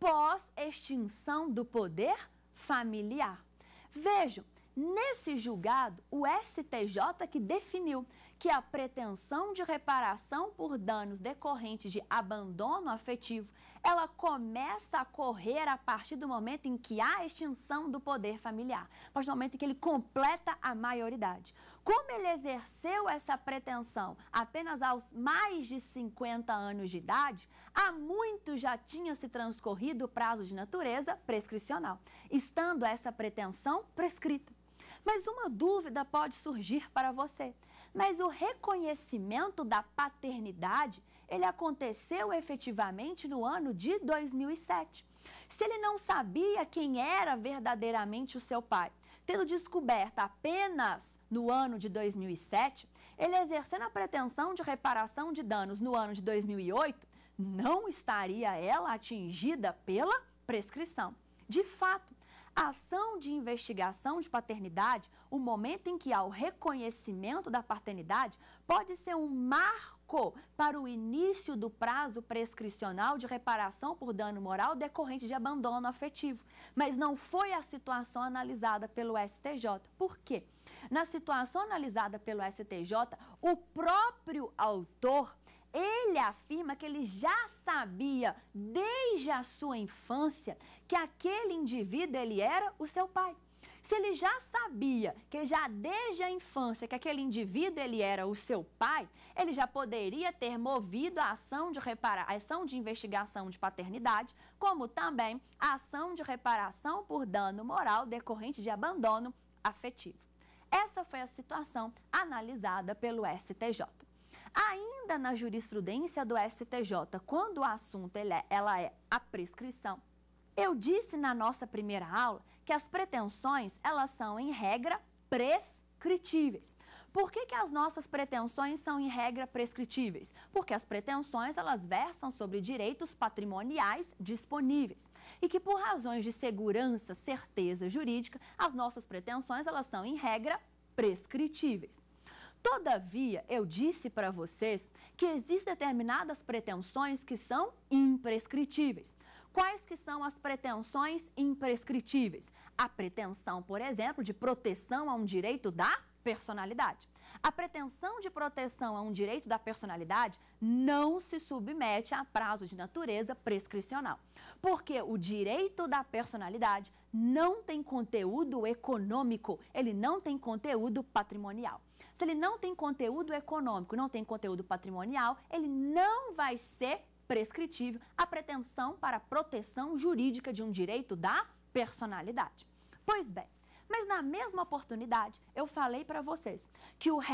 Speaker 2: pós-extinção do poder familiar. Vejam, nesse julgado, o S T J que definiu que a pretensão de reparação por danos decorrentes de abandono afetivo, ela começa a correr a partir do momento em que há a extinção do poder familiar, a partir do momento em que ele completa a maioridade. Como ele exerceu essa pretensão apenas aos mais de cinquenta anos de idade, há muito já tinha se transcorrido o prazo de natureza prescricional, estando essa pretensão prescrita. Mas uma dúvida pode surgir para você. Mas o reconhecimento da paternidade, ele aconteceu efetivamente no ano de dois mil e sete. Se ele não sabia quem era verdadeiramente o seu pai, tendo descoberto apenas no ano de dois mil e sete, ele exercendo a pretensão de reparação de danos no ano de dois mil e oito, não estaria ela atingida pela prescrição. De fato, a ação de investigação de paternidade, o momento em que há o reconhecimento da paternidade, pode ser um marco para o início do prazo prescricional de reparação por dano moral decorrente de abandono afetivo. Mas não foi a situação analisada pelo S T J. Por quê? Na situação analisada pelo S T J, o próprio autor ele afirma que ele já sabia desde a sua infância que aquele indivíduo ele era o seu pai. Se ele já sabia que já desde a infância que aquele indivíduo ele era o seu pai, ele já poderia ter movido a ação de repara, a ação de investigação de paternidade, como também a ação de reparação por dano moral decorrente de abandono afetivo. Essa foi a situação analisada pelo S T J. Ainda na jurisprudência do S T J, quando o assunto ele é, ela é a prescrição, eu disse na nossa primeira aula que as pretensões, elas são, em regra, prescritíveis. Por que que as nossas pretensões são, em regra, prescritíveis? Porque as pretensões, elas versam sobre direitos patrimoniais disponíveis e que, por razões de segurança, certeza jurídica, as nossas pretensões, elas são, em regra, prescritíveis. Todavia, eu disse para vocês que existem determinadas pretensões que são imprescritíveis. Quais que são as pretensões imprescritíveis? A pretensão, por exemplo, de proteção a um direito da personalidade. A pretensão de proteção a um direito da personalidade não se submete a prazo de natureza prescricional, porque o direito da personalidade não tem conteúdo econômico, ele não tem conteúdo patrimonial. Se ele não tem conteúdo econômico, não tem conteúdo patrimonial, ele não vai ser prescritível a pretensão para proteção jurídica de um direito da personalidade. Pois bem, mas na mesma oportunidade eu falei para vocês que o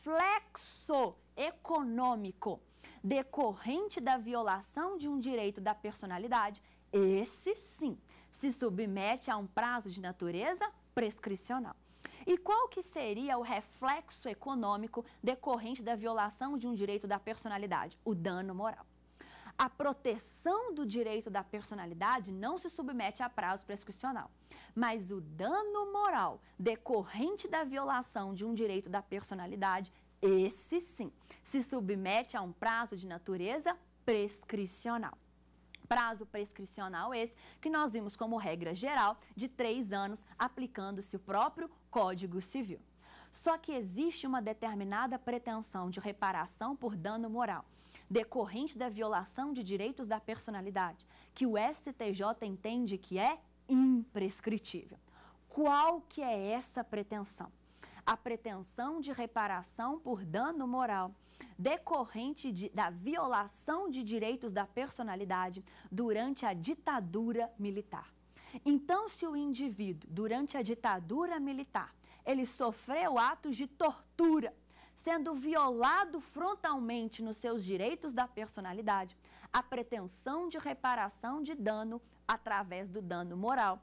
Speaker 2: reflexo econômico decorrente da violação de um direito da personalidade, esse sim, se submete a um prazo de natureza prescricional. E qual que seria o reflexo econômico decorrente da violação de um direito da personalidade? O dano moral. A proteção do direito da personalidade não se submete a prazo prescricional, mas o dano moral decorrente da violação de um direito da personalidade, esse sim, se submete a um prazo de natureza prescricional. Prazo prescricional esse que nós vimos como regra geral de três anos, aplicando-se o próprio Código Civil. Só que existe uma determinada pretensão de reparação por dano moral, decorrente da violação de direitos da personalidade, que o S T J entende que é imprescritível. Qual que é essa pretensão? A pretensão de reparação por dano moral decorrente de, da violação de direitos da personalidade durante a ditadura militar. Então, se o indivíduo, durante a ditadura militar, ele sofreu atos de tortura, sendo violado frontalmente nos seus direitos da personalidade, a pretensão de reparação de dano através do dano moral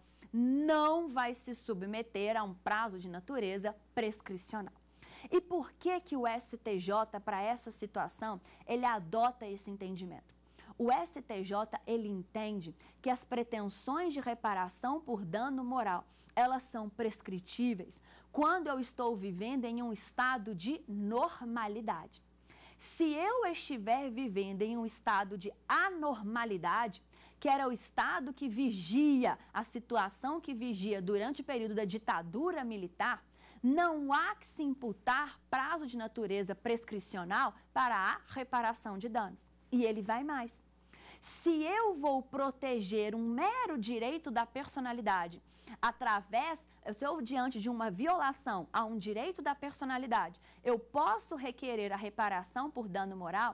Speaker 2: não vai se submeter a um prazo de natureza prescricional. E por que que o S T J, para essa situação, ele adota esse entendimento? O S T J, ele entende que as pretensões de reparação por dano moral, elas são prescritíveis quando eu estou vivendo em um estado de normalidade. Se eu estiver vivendo em um estado de anormalidade, que era o estado que vigia, a situação que vigia durante o período da ditadura militar, não há que se imputar prazo de natureza prescricional para a reparação de danos. E ele vai mais. Se eu vou proteger um mero direito da personalidade através, se eu diante de uma violação a um direito da personalidade, eu posso requerer a reparação por dano moral,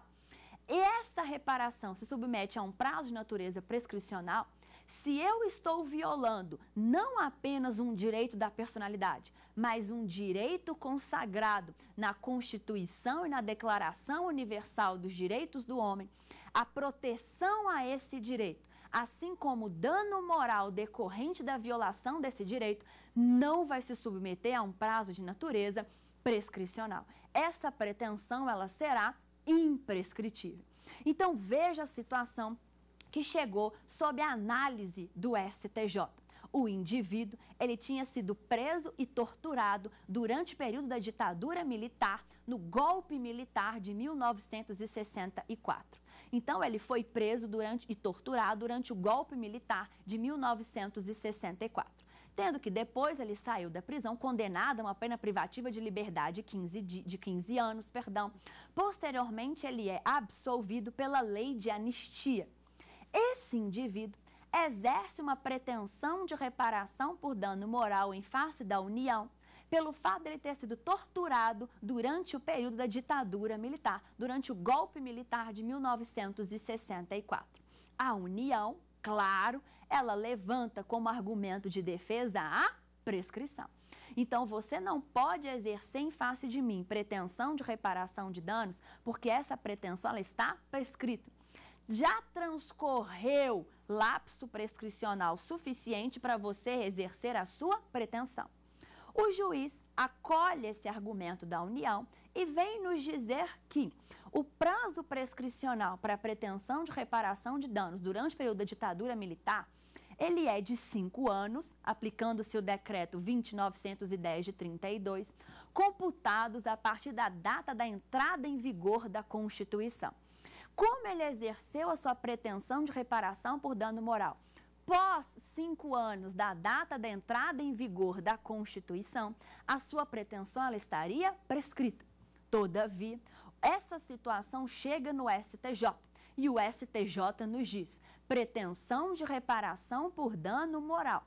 Speaker 2: essa reparação se submete a um prazo de natureza prescricional se eu estou violando não apenas um direito da personalidade, mas um direito consagrado na Constituição e na Declaração Universal dos Direitos do Homem, a proteção a esse direito, assim como o dano moral decorrente da violação desse direito, não vai se submeter a um prazo de natureza prescricional. Essa pretensão, ela será imprescritível. Então, veja a situação que chegou sob a análise do S T J. O indivíduo, ele tinha sido preso e torturado durante o período da ditadura militar, no golpe militar de mil novecentos e sessenta e quatro. Então, ele foi preso durante, e torturado durante o golpe militar de mil novecentos e sessenta e quatro. Tendo que depois ele saiu da prisão, condenado a uma pena privativa de liberdade quinze de, de quinze anos, perdão. Posteriormente, ele é absolvido pela lei de anistia. Esse indivíduo exerce uma pretensão de reparação por dano moral em face da União, pelo fato de ele ter sido torturado durante o período da ditadura militar, durante o golpe militar de mil novecentos e sessenta e quatro. A União, claro, ela levanta como argumento de defesa a prescrição. Então, você não pode exercer em face de mim pretensão de reparação de danos, porque essa pretensão ela está prescrita. Já transcorreu lapso prescricional suficiente para você exercer a sua pretensão. O juiz acolhe esse argumento da União e vem nos dizer que o prazo prescricional para a pretensão de reparação de danos durante o período da ditadura militar, ele é de cinco anos, aplicando-se o decreto vinte mil novecentos e dez de trinta e dois, computados a partir da data da entrada em vigor da Constituição. Como ele exerceu a sua pretensão de reparação por dano moral? Pós cinco anos da data da entrada em vigor da Constituição, a sua pretensão ela estaria prescrita. Todavia, essa situação chega no S T J e o S T J nos diz: pretensão de reparação por dano moral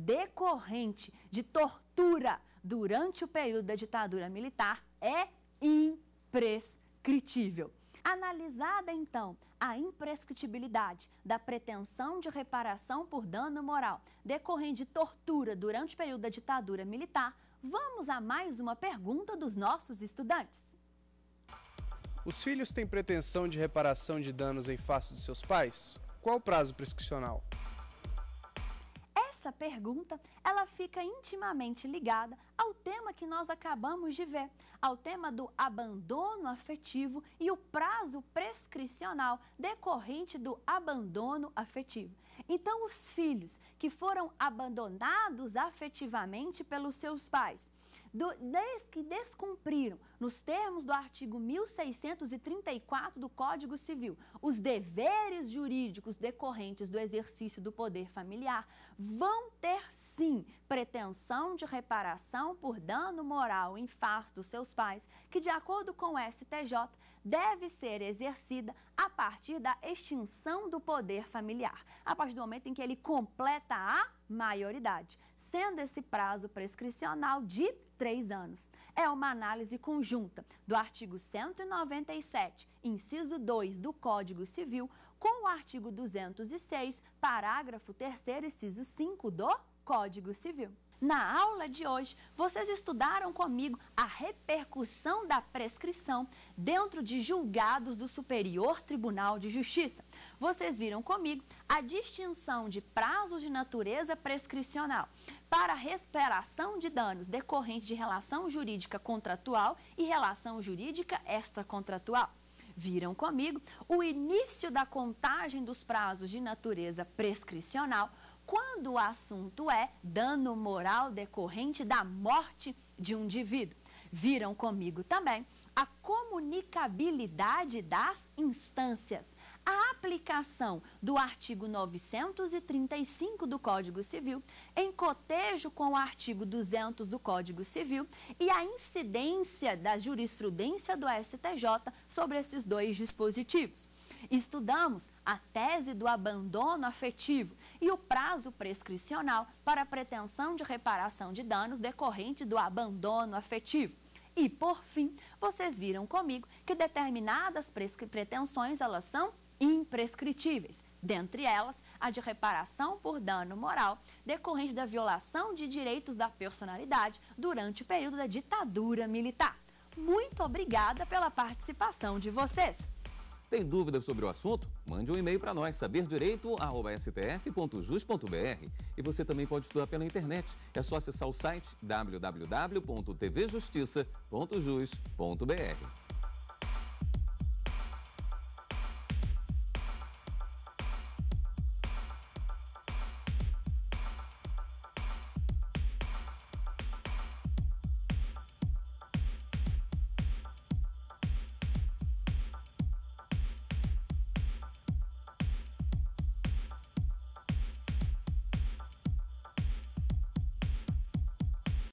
Speaker 2: decorrente de tortura durante o período da ditadura militar é imprescritível. Analisada, então, a imprescritibilidade da pretensão de reparação por dano moral decorrente de tortura durante o período da ditadura militar, vamos a mais uma pergunta dos nossos estudantes.
Speaker 3: Os filhos têm pretensão de reparação de danos em face dos seus pais? Qual o prazo prescricional?
Speaker 2: Essa pergunta, ela fica intimamente ligada ao tema que nós acabamos de ver, ao tema do abandono afetivo e o prazo prescricional decorrente do abandono afetivo. Então, os filhos que foram abandonados afetivamente pelos seus pais, do, desde que descumpriram, nos termos do artigo mil seiscentos e trinta e quatro do Código Civil, os deveres jurídicos decorrentes do exercício do poder familiar, vão ter sim pretensão de reparação por dano moral em face dos seus pais, que de acordo com o S T J deve ser exercida a partir da extinção do poder familiar, a partir do momento em que ele completa a maioridade, sendo esse prazo prescricional de três anos. É uma análise conjunta do artigo cento e noventa e sete, inciso dois do Código Civil, com o artigo duzentos e seis, parágrafo terceiro, inciso cinco do Código Civil. Na aula de hoje, vocês estudaram comigo a repercussão da prescrição dentro de julgados do Superior Tribunal de Justiça. Vocês viram comigo a distinção de prazos de natureza prescricional para reparação de danos decorrentes de relação jurídica contratual e relação jurídica extracontratual. Viram comigo o início da contagem dos prazos de natureza prescricional quando o assunto é dano moral decorrente da morte de um indivíduo. Viram comigo também a comunicabilidade das instâncias, a aplicação do artigo novecentos e trinta e cinco do Código Civil em cotejo com o artigo duzentos do Código Civil e a incidência da jurisprudência do S T J sobre esses dois dispositivos. Estudamos a tese do abandono afetivo e o prazo prescricional para a pretensão de reparação de danos decorrente do abandono afetivo. E, por fim, vocês viram comigo que determinadas pretensões, elas são imprescritíveis. Dentre elas, a de reparação por dano moral decorrente da violação de direitos da personalidade durante o período da ditadura militar. Muito obrigada pela participação de vocês.
Speaker 1: Tem dúvidas sobre o assunto? Mande um e-mail para nós, saber direito arroba s t f ponto jus ponto b r. E você também pode estudar pela internet. É só acessar o site w w w ponto t v justiça ponto jus ponto b r.